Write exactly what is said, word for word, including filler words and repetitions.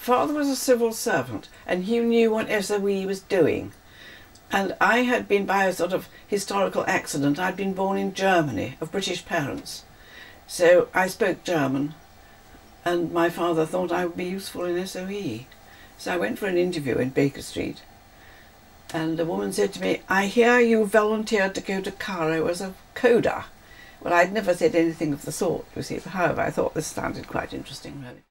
father was a civil servant and he knew what S O E was doing. And I had been, by a sort of historical accident, I'd been born in Germany, of British parents. So I spoke German, and my father thought I would be useful in S O E. So I went for an interview in Baker Street, and the woman said to me, "I hear you volunteered to go to Cairo as a coder." Well, I'd never said anything of the sort, you see, but however, I thought this sounded quite interesting, really.